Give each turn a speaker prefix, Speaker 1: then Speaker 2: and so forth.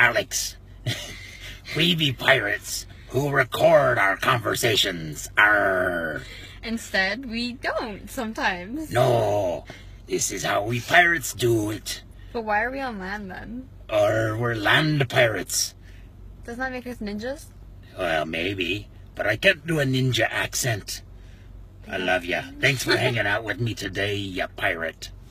Speaker 1: Alex. We be pirates who record our conversations. Arr.
Speaker 2: Instead, we don't sometimes.
Speaker 1: No, this is how we pirates do it.
Speaker 2: But why are we on land then?
Speaker 1: Or we're land pirates.
Speaker 2: Doesn't that make us ninjas?
Speaker 1: Well, maybe, but I can't do a ninja accent. I love ya. Thanks for hanging out with me today, ya pirate.